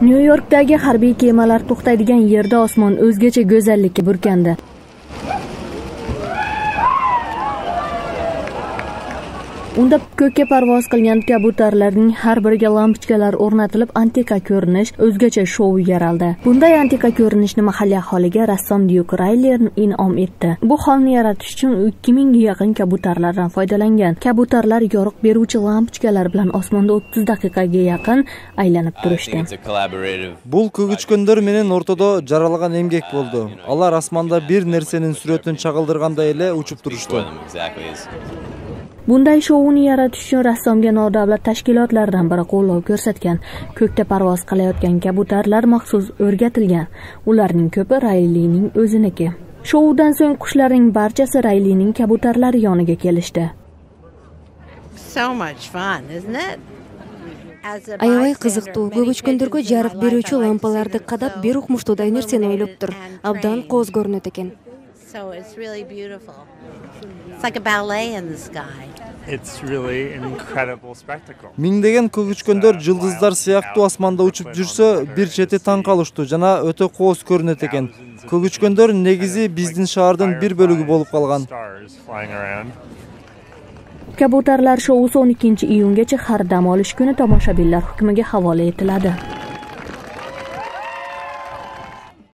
Nyu-Yorkdagi harbiy kemalar to'xtaydigan yerda osmon o'zgacha go'zallikka burkandi. Unda ko'kka parvoz qilgan kabutarlarning har biriga lampochkalar o'rnatilib, antiqa ko'rinish, o'zgacha shou yaraldi. Bunday antiqa ko'rinishni mahalliy aholiga rassom Dyuk Rayler in'om etdi. Bu holni yaratish uchun 2000 ga yaqin kabutarlardan foydalangan. Kabutarlar yorug' beruvchi lampochkalar bilan osmonda 30 daqiqaga yaqin aylanib turishdi. Бұл көгүчкөндөр менен ортодо жаралган эмгек болду. Алар асманда бир нерсенин сүрөтүн чагылдыргандай эле учуп турушту. Bunday shouni yaratish uchun rassomga nodavlat tashkilotlardan biri qo'llov ko'rsatgan. Ko'kda parvoz qilayotgan kabutarlar maxsus o'rgatilgan. Ularning ko'pi Raylining o'ziniki. Shoudan so'ng qushlarning barchasi Raylining kabutarlari yoniga kelishdi. Аябай кызыктуу. Көгүчкөндөргө жарык берүүчү лампаларды кадап бир укмуштуудай нерсени ойлоптур. Абдан кооз көрүнөт экен. Миңдеген көгүчкөндөр жылдыздар сыяктуу асманда учуп жүрсө, бир чети таң калыштуу жана өтө кооз көрүнөт экен. Көгүчкөндөр негизи биздин шаардын бир бөлүгү болуп калган. Kabutarlar shousi 12 iyungacha har dam olish kuni tomoshabinlar hukmiga havola etiladi.